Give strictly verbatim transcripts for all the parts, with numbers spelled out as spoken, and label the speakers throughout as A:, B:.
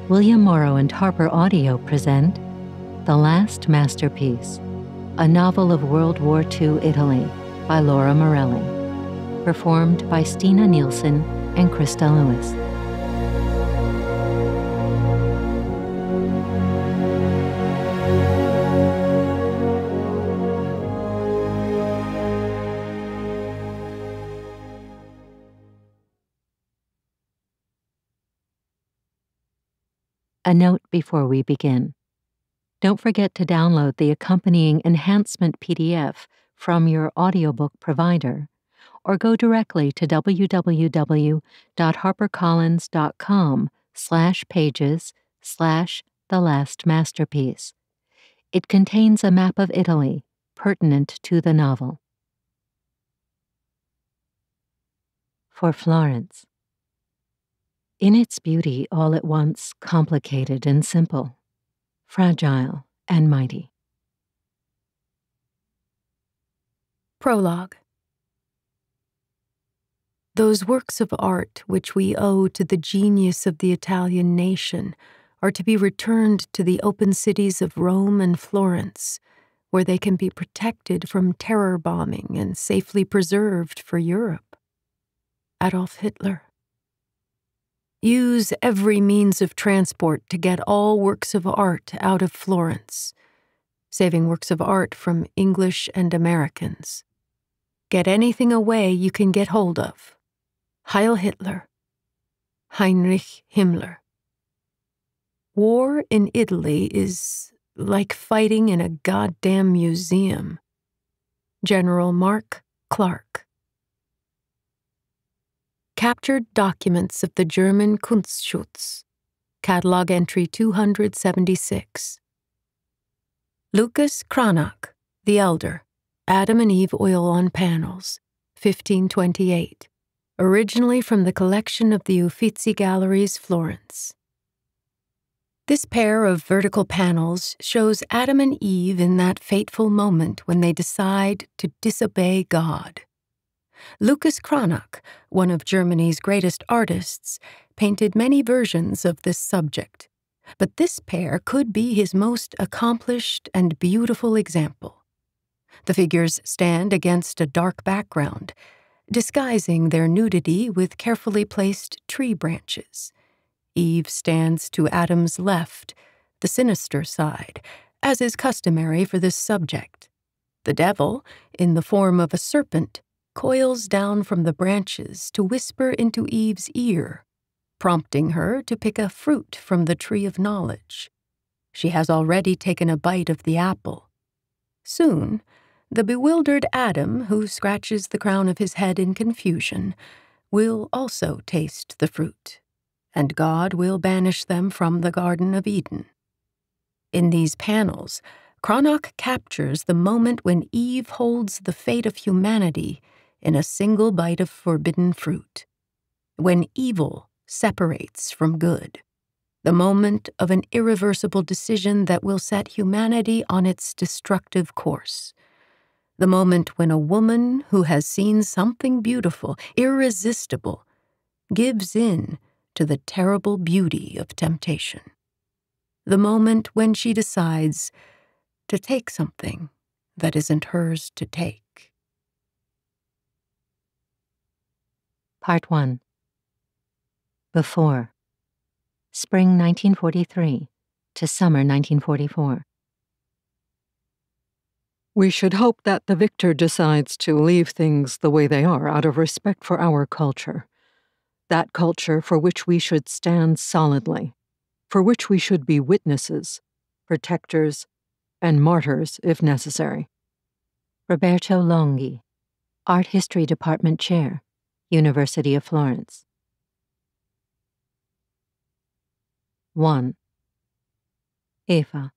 A: William Morrow and Harper Audio present The Last Masterpiece, a novel of World War Two Italy by Laura Morelli, performed by Stina Nielsen and Christa Lewis. A note before we begin. Don't forget to download the accompanying enhancement P D F from your audiobook provider, or go directly to www.harpercollins.com slash pages slash the last masterpiece. It contains a map of Italy pertinent to the novel. For Florence. In its beauty all at once complicated and simple, fragile and mighty.
B: Prologue. Those works of art which we owe to the genius of the Italian nation are to be returned to the open cities of Rome and Florence, where they can be protected from terror bombing and safely preserved for Europe. Adolf Hitler. Use every means of transport to get all works of art out of Florence, saving works of art from English and Americans. Get anything away you can get hold of. Heil Hitler. Heinrich Himmler. War in Italy is like fighting in a goddamn museum. General Mark Clark. Captured documents of the German Kunstschutz, Catalog Entry two hundred seventy-six. Lucas Cranach, the Elder, Adam and Eve Oil on Panels, fifteen twenty-eight, originally from the collection of the Uffizi Galleries, Florence. This pair of vertical panels shows Adam and Eve in that fateful moment when they decide to disobey God. Lucas Cranach, one of Germany's greatest artists, painted many versions of this subject, but this pair could be his most accomplished and beautiful example. The figures stand against a dark background, disguising their nudity with carefully placed tree branches. Eve stands to Adam's left, the sinister side, as is customary for this subject. The devil, in the form of a serpent, coils down from the branches to whisper into Eve's ear, prompting her to pick a fruit from the tree of knowledge. She has already taken a bite of the apple. Soon, the bewildered Adam, who scratches the crown of his head in confusion, will also taste the fruit, and God will banish them from the Garden of Eden. In these panels, Cranach captures the moment when Eve holds the fate of humanity in a single bite of forbidden fruit, when evil separates from good, the moment of an irreversible decision that will set humanity on its destructive course, the moment when a woman who has seen something beautiful, irresistible, gives in to the terrible beauty of temptation, the moment when she decides to take something that isn't hers to take.
A: Part one. Before. Spring nineteen forty-three to summer nineteen forty-four.
C: We should hope that the victor decides to leave things the way they are out of respect for our culture. That culture for which we should stand solidly, for which we should be witnesses, protectors, and martyrs if necessary.
A: Roberto Longhi, Art History Department Chair, University of Florence. one. Eva.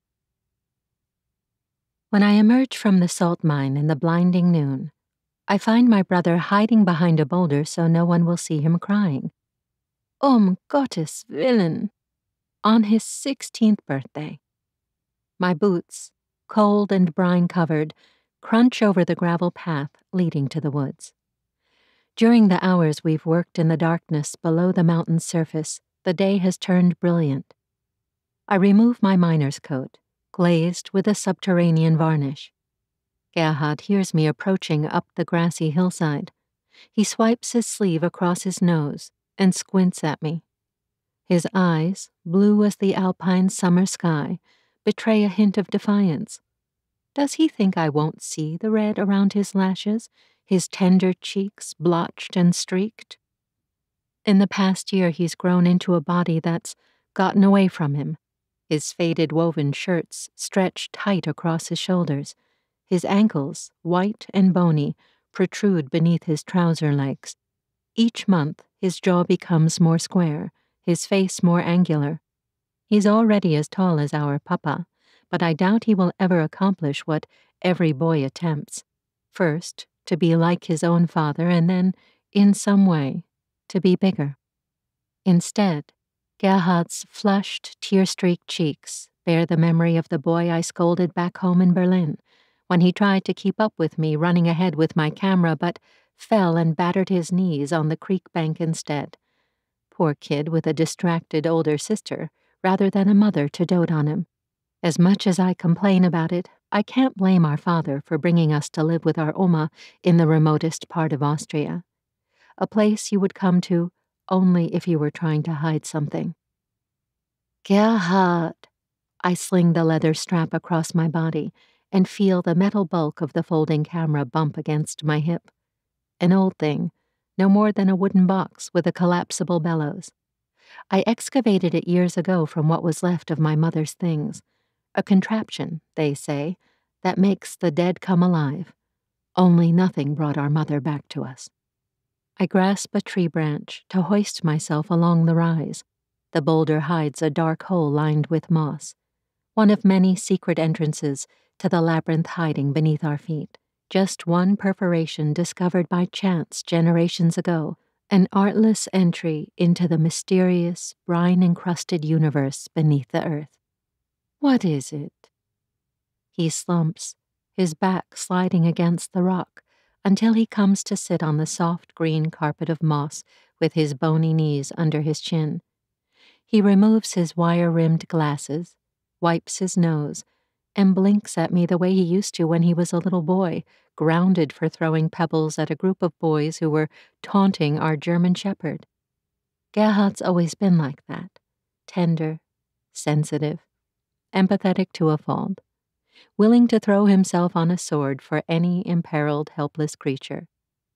A: When I emerge from the salt mine in the blinding noon, I find my brother hiding behind a boulder so no one will see him crying. Um Gottes Willen! On his sixteenth birthday. My boots, cold and brine-covered, crunch over the gravel path leading to the woods. During the hours we've worked in the darkness below the mountain's surface, The day has turned brilliant. I remove my miner's coat, glazed with a subterranean varnish. Gerhard hears me approaching up the grassy hillside. He swipes his sleeve across his nose and squints at me. His eyes, blue as the alpine summer sky, betray a hint of defiance. Does he think I won't see the red around his lashes, his tender cheeks blotched and streaked? In the past year, he's grown into a body that's gotten away from him. His faded woven shirts stretch tight across his shoulders. His ankles, white and bony, protrude beneath his trouser legs. Each month, his jaw becomes more square, his face more angular. He's already as tall as our papa, but I doubt he will ever accomplish what every boy attempts. First, to be like his own father, and then, in some way, to be bigger. Instead, Gerhard's flushed, tear-streaked cheeks bear the memory of the boy I scolded back home in Berlin, when he tried to keep up with me running ahead with my camera but fell and battered his knees on the creek bank instead. Poor kid with a distracted older sister, rather than a mother to dote on him. As much as I complain about it, I can't blame our father for bringing us to live with our Oma in the remotest part of Austria, a place you would come to only if you were trying to hide something. Gerhard! I sling the leather strap across my body and feel the metal bulk of the folding camera bump against my hip. An old thing, no more than a wooden box with a collapsible bellows. I excavated it years ago from what was left of my mother's things. A contraption, they say, that makes the dead come alive. Only nothing brought our mother back to us. I grasp a tree branch to hoist myself along the rise. The boulder hides a dark hole lined with moss, one of many secret entrances to the labyrinth hiding beneath our feet. Just one perforation discovered by chance generations ago, an artless entry into the mysterious, brine-encrusted universe beneath the earth. What is it? He slumps, his back sliding against the rock, until he comes to sit on the soft green carpet of moss with his bony knees under his chin. He removes his wire-rimmed glasses, wipes his nose, and blinks at me the way he used to when he was a little boy, grounded for throwing pebbles at a group of boys who were taunting our German shepherd. Gerhard's always been like that, tender, sensitive, empathetic to a fault, willing to throw himself on a sword for any imperiled, helpless creature.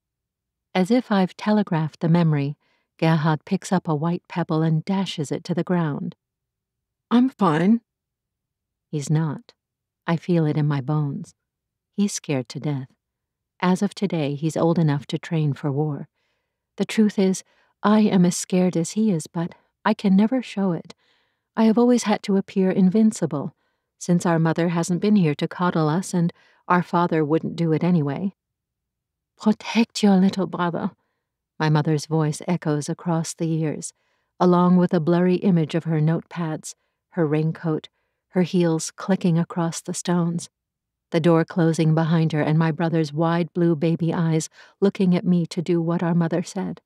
A: As if I've telegraphed the memory, Gerhard picks up a white pebble and dashes it to the ground.
C: I'm fine.
A: He's not. I feel it in my bones. He's scared to death. As of today, he's old enough to train for war. The truth is, I am as scared as he is, but I can never show it. I have always had to appear invincible, since our mother hasn't been here to coddle us and our father wouldn't do it anyway. Protect your little brother, my mother's voice echoes across the years, along with a blurry image of her notepads, her raincoat, her heels clicking across the stones, the door closing behind her and my brother's wide blue baby eyes looking at me to do what our mother said.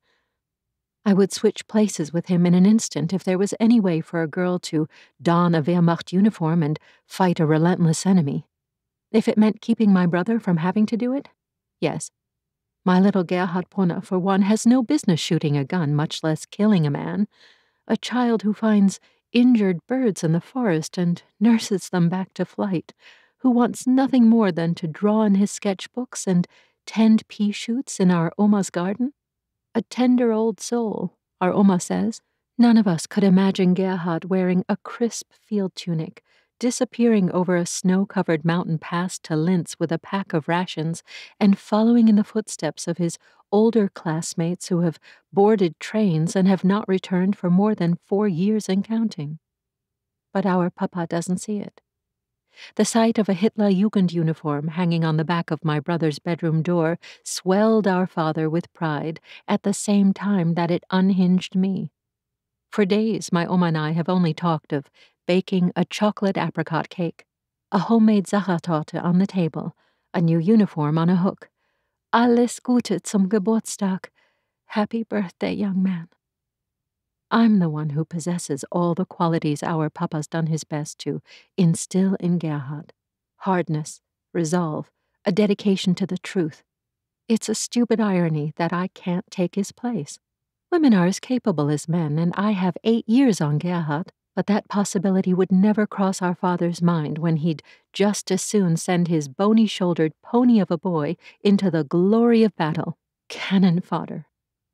A: I would switch places with him in an instant if there was any way for a girl to don a Wehrmacht uniform and fight a relentless enemy. If it meant keeping my brother from having to do it, yes. My little Gerhard Brunner, for one, has no business shooting a gun, much less killing a man. A child who finds injured birds in the forest and nurses them back to flight, who wants nothing more than to draw in his sketchbooks and tend pea shoots in our Oma's garden. A tender old soul, our Oma says. None of us could imagine Gerhard wearing a crisp field tunic, disappearing over a snow-covered mountain pass to Linz with a pack of rations, and following in the footsteps of his older classmates who have boarded trains and have not returned for more than four years and counting. But our papa doesn't see it. The sight of a Hitler Jugend uniform hanging on the back of my brother's bedroom door swelled our father with pride at the same time that it unhinged me. For days, my Oma and I have only talked of baking a chocolate apricot cake, a homemade Sachertorte on the table, a new uniform on a hook. Alles Gute zum Geburtstag. Happy birthday, young man. I'm the one who possesses all the qualities our papa's done his best to instill in Gerhard. Hardness, resolve, a dedication to the truth. It's a stupid irony that I can't take his place. Women are as capable as men, and I have eight years on Gerhard, but that possibility would never cross our father's mind when he'd just as soon send his bony-shouldered pony of a boy into the glory of battle. Cannon fodder.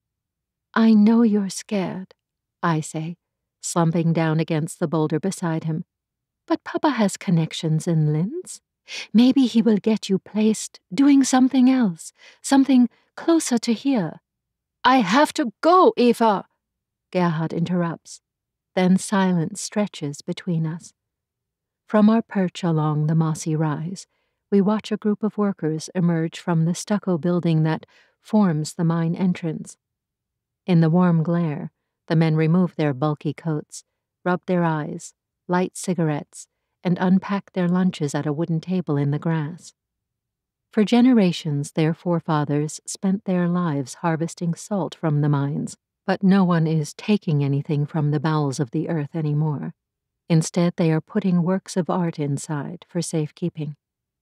A: I know you're scared, I say, slumping down against the boulder beside him. But Papa has connections in Linz. Maybe he will get you placed doing something else, something closer to here. I have to go, Eva, Gerhard interrupts. Then silence stretches between us. From our perch along the mossy rise, we watch a group of workers emerge from the stucco building that forms the mine entrance. In the warm glare, the men remove their bulky coats, rub their eyes, light cigarettes, and unpack their lunches at a wooden table in the grass. For generations, their forefathers spent their lives harvesting salt from the mines, but no one is taking anything from the bowels of the earth anymore. Instead, they are putting works of art inside for safekeeping.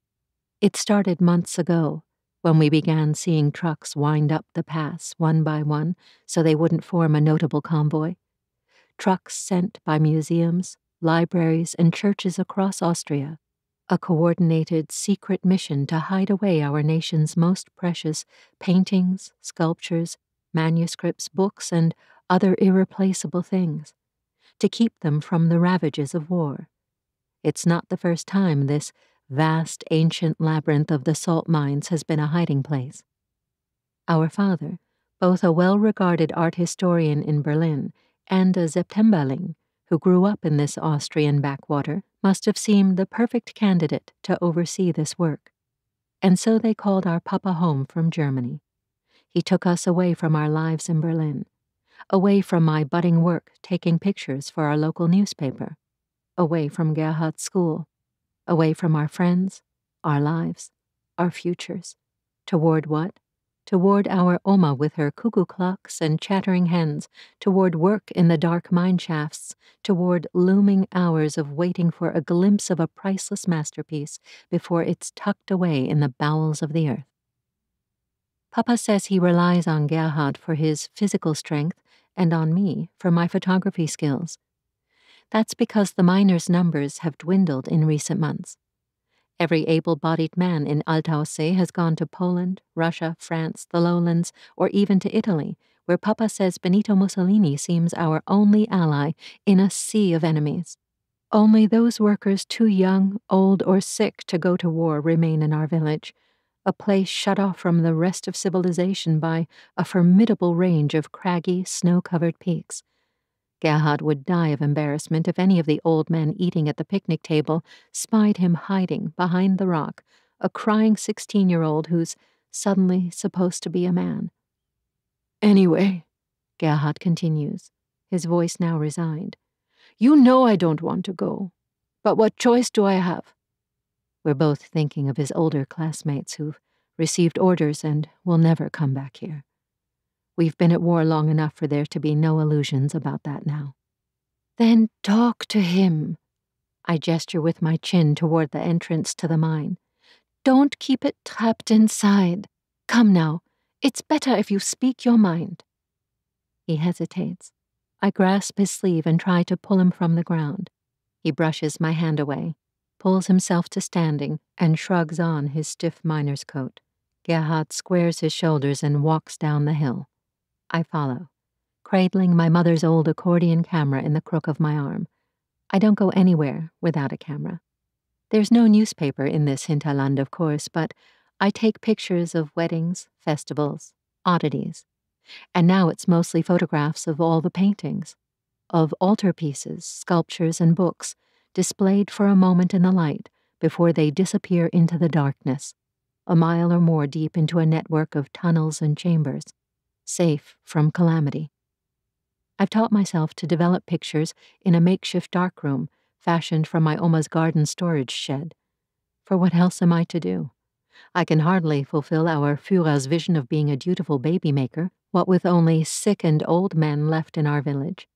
A: It started months ago, when we began seeing trucks wind up the pass one by one so they wouldn't form a notable convoy. Trucks sent by museums, libraries, and churches across Austria, a coordinated, secret mission to hide away our nation's most precious paintings, sculptures, manuscripts, books, and other irreplaceable things, to keep them from the ravages of war. It's not the first time this vast, ancient labyrinth of the salt mines has been a hiding place. Our father, both a well-regarded art historian in Berlin and a Septemberling who grew up in this Austrian backwater, must have seemed the perfect candidate to oversee this work. And so they called our papa home from Germany. He took us away from our lives in Berlin, away from my budding work taking pictures for our local newspaper, away from Gerhard's school, away from our friends, our lives, our futures. Toward what? Toward our Oma with her cuckoo clocks and chattering hens, toward work in the dark mine shafts, toward looming hours of waiting for a glimpse of a priceless masterpiece before it's tucked away in the bowels of the earth. Papa says he relies on Gerhard for his physical strength and on me for my photography skills. That's because the miners' numbers have dwindled in recent months. Every able-bodied man in Altaussee has gone to Poland, Russia, France, the lowlands, or even to Italy, where Papa says Benito Mussolini seems our only ally in a sea of enemies. Only those workers too young, old, or sick to go to war remain in our village, a place shut off from the rest of civilization by a formidable range of craggy, snow-covered peaks. Gerhard would die of embarrassment if any of the old men eating at the picnic table spied him hiding behind the rock, a crying sixteen-year-old who's suddenly supposed to be a man. Anyway, Gerhard continues, his voice now resigned, you know I don't want to go, but what choice do I have? We're both thinking of his older classmates who've received orders and will never come back here. We've been at war long enough for there to be no illusions about that now. Then talk to him. I gesture with my chin toward the entrance to the mine. Don't keep it trapped inside. Come now, it's better if you speak your mind. He hesitates. I grasp his sleeve and try to pull him from the ground. He brushes my hand away, pulls himself to standing, and shrugs on his stiff miner's coat. Gerhard squares his shoulders and walks down the hill. I follow, cradling my mother's old accordion camera in the crook of my arm. I don't go anywhere without a camera. There's no newspaper in this hinterland, of course, but I take pictures of weddings, festivals, oddities. And now it's mostly photographs of all the paintings, of altarpieces, sculptures, and books, displayed for a moment in the light before they disappear into the darkness, a mile or more deep into a network of tunnels and chambers, safe from calamity. I've taught myself to develop pictures in a makeshift darkroom fashioned from my Oma's garden storage shed. For what else am I to do? I can hardly fulfill our Führer's vision of being a dutiful baby maker, what with only sick and old men left in our village.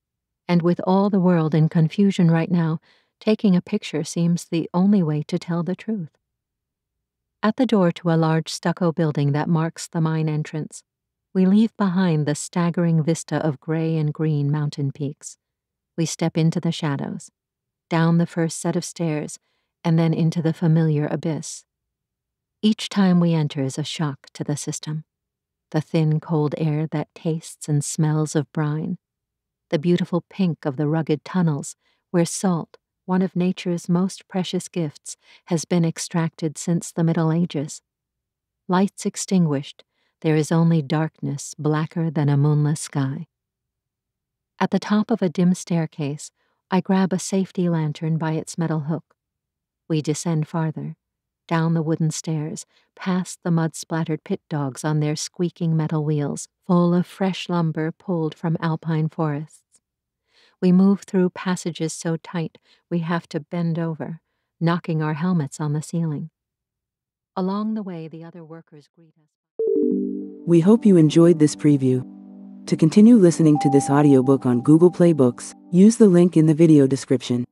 A: And with all the world in confusion right now, taking a picture seems the only way to tell the truth. At the door to a large stucco building that marks the mine entrance, we leave behind the staggering vista of gray and green mountain peaks. We step into the shadows, down the first set of stairs, and then into the familiar abyss. Each time we enter is a shock to the system. The thin, cold air that tastes and smells of brine. The beautiful pink of the rugged tunnels where salt, one of nature's most precious gifts, has been extracted since the Middle Ages. Lights extinguished, there is only darkness blacker than a moonless sky. At the top of a dim staircase, I grab a safety lantern by its metal hook. We descend farther, down the wooden stairs, past the mud-splattered pit dogs on their squeaking metal wheels, full of fresh lumber pulled from alpine forests. We move through passages so tight we have to bend over, knocking our helmets on the ceiling. Along the way, the other workers greet us.
D: We hope you enjoyed this preview. To continue listening to this audiobook on Google Play Books, use the link in the video description.